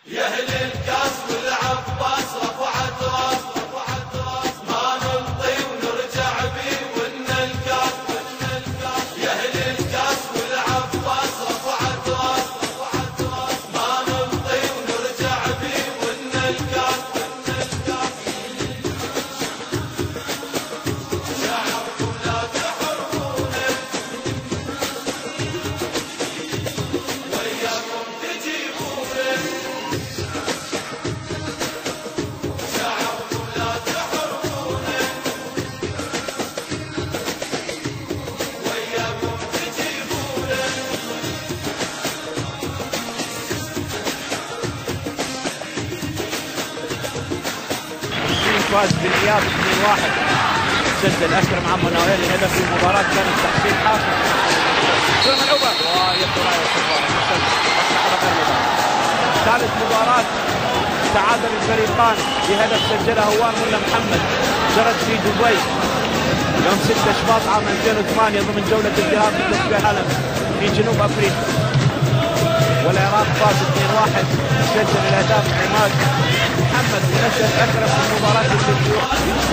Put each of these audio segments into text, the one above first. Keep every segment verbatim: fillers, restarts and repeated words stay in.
يا اهل الكاس والعباس رفعت راس رفعت راس ما نمضي ونرجع بيه ون الكاس ون الكاس يا اهل الكاس والعباس رفعت راس رفعت راس ما نمضي ونرجع بيه ون الكاس ون الكاس شعركم لا تحرمونه وياكم تجيبونه فاز بالإياب اثنين واحد. سجل أكرم عمو نويل الهدف في المباراة كانت تحصيل حاصل. كرة ملعوبة ويبدو راية الصفارة. ثالث مباراة تعادل الفريقان بهدف سجله هوان ملا محمد جرت في دبي يوم ستة شباط عام ألفين وثمانية ضمن جولة الذهاب لكأس العالم في جنوب أفريقيا. والعراق فاز اثنين واحد. سجل الأهداف عماد محمد ونشر أكرم في المباراة الجديدة.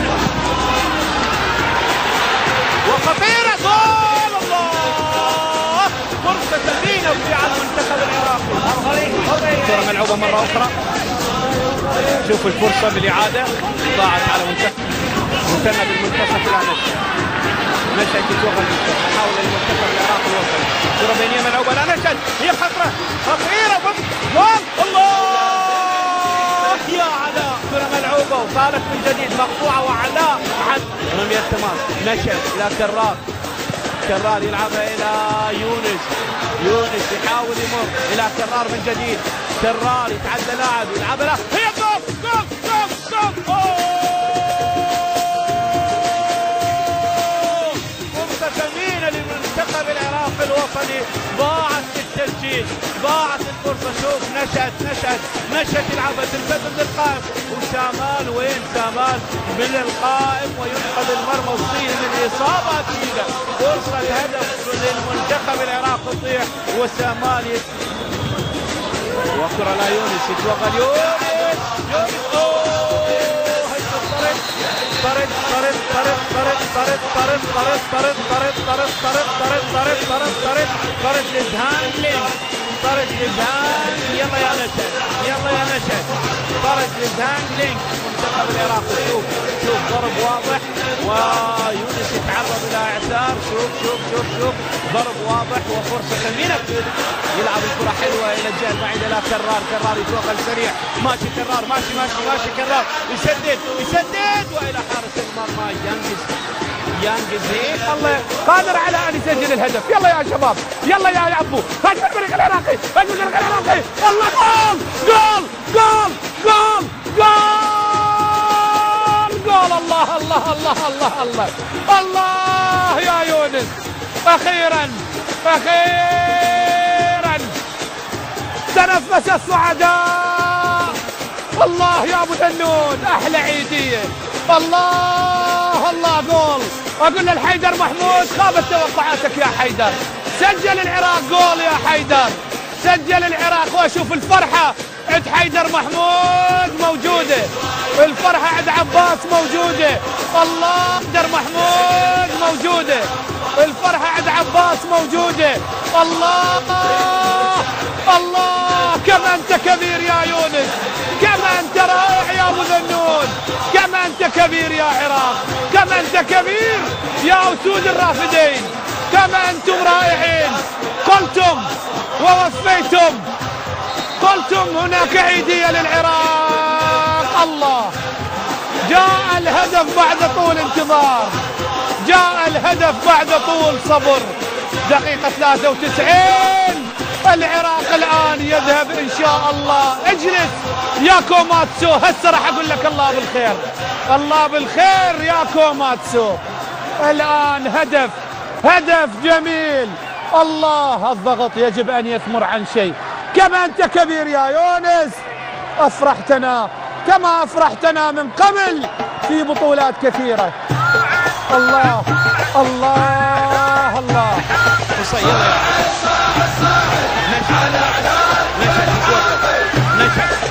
وخطيرة جول الله! فرصة ثمينة على المنتخب العراقي. كرة ملعوبة مرة أخرى. شوف الفرصة بالإعادة ضاعت على منتخب مثنى بالمنتصف إلى نشر. نشر تتوغل بالكرة. حاول المنتخب العراقي الوطني. كرة بينية ملعوبة لا نشر. هي خطرة خطيرة جول الله! يا علاء كرة ملعوبة وصارت من جديد مقطوعة وعلاء عد رمية التماس. نشر إلى كرار. كرار يلعبها إلى يونس. يونس يحاول يمر إلى كرار من جديد. كرار يتعدى لاعب يلعبها له هي جول جول جول جول. فرصة ثمينة للمنتخب العراقي الوطني ضاعت التسجيل. ضاعت الفرصة. شوف نشأت نشأت نشأت يلعبها تلفتت للقائم وسامان وين سامان من القائم وينقذ المرمى وتصير من إصابة أكيدة. فرصة هدف للمنتخب العراقي تطيح وسامان يت... وكرة لا يونس يتوغل يونس يونس اوه طرد طرد طرد طرد طرد طرد طرد طرد طرد طرد طرد طرد طرد طرد طرد طرد طرد لزهانلين طرد لزهان. يلا يا نشأت يلا يا نشأت طرد لزهانلين منتخب العراقي. شوف شوف ضرب واضح ويونس يتعرض الى اعتار. شوف شوف شوف شوف ضرب واضح وفرصه ثمينه. يلعب الكره حلوه الى الجهه البعيده لا كرار. كرار يتوغل سريع ماشي كرار ماشي ماشي ماشي كرار يسدد يسدد والى حارس المرمى ينجز ينجز هيك الله قادر على ان يسجل الهدف. يلا يا شباب يلا يا عبو هاجم الفريق العراقي هاجم الفريق العراقي. الله جول جول جول جول جول الله الله الله الله الله الله يا يونس. اخيرا اخيرا تنفس السعداء. الله يا ابو ذنون احلى عيديه. الله الله جول. اقول للحيدر محمود خابت توقعاتك يا حيدر. سجل العراق جول يا حيدر. سجل العراق. واشوف الفرحه عند حيدر محمود موجوده. الفرحه عند عباس موجوده. الله حيدر محمود موجوده. الفرحه عند عباس موجوده. الله الله كم انت كبير يا يونس. كم انت رائع يا ابو ذنون. كم انت كبير يا عراق. كم انت كبير يا اسود الرافدين. كم انتم رائعين. قلتم ووفيتم. قلتم هناك عيدية للعراق. الله جاء الهدف بعد طول انتظار. جاء الهدف بعد طول صبر. دقيقة ثلاثة وتسعين. العراق الآن يذهب إن شاء الله. اجلس يا كوماتسو هسه راح أقول لك الله بالخير. الله بالخير يا كوماتسو. الآن هدف هدف جميل. الله الضغط يجب أن يثمر عن شيء. كما أنت كبير يا يونس. أفرحتنا كما أفرحتنا من قبل في بطولات كثيرة. الله الله الله. يلا نشأ نشأ نشأ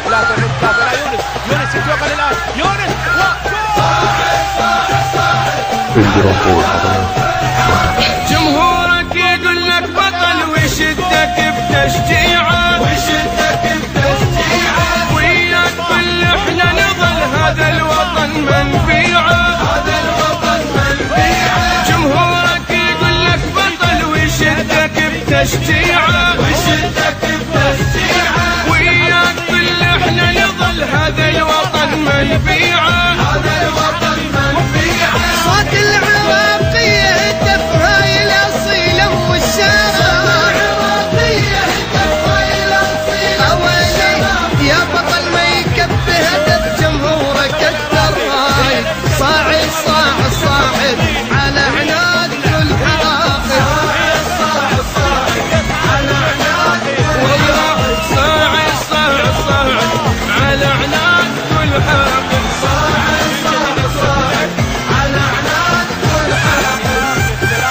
ليفربول حضرات. جمهورك يقول لك بطل ويشدك بتشجيعه ويشدك بتشجيعه وياك كل احنا نظل هذا الوطن منفيعه هذا الوطن منفيعه. جمهورك يقول لك بطل ويشدك بتشجيعه ويشدك بتشجيعه وياك كل احنا نظل هذا الوطن منفيعه هذا الوطن منفيعه. صوت العراقية هتف هاي الأصيلة والشارع العراقية هتف هاي الأصيلة أولي يا بطل ما يكفي هدف جمهورك الدراي صاعد صاعد صاعد على عناد كل حراقد صاعد صاعد على عناد والله صاعد صاعد صاعد على عناد كل حراقد صاعد صاعد صاعد على عناد كل حراقد.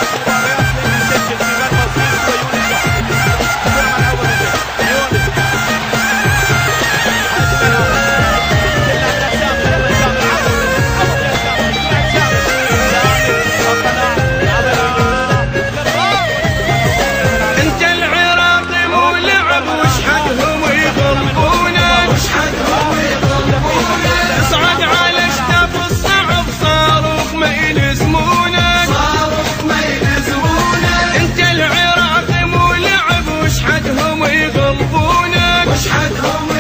انت العراقي مو لعب وش حدهم يغلبونك وش حدهم يغلبونك. اصعد على اشتاف الصعب صاروخ ما يلزمونك صاروخ ما يلزمونك. انت العراقي مو لعب وش حدهم يغلبونك وش حدهم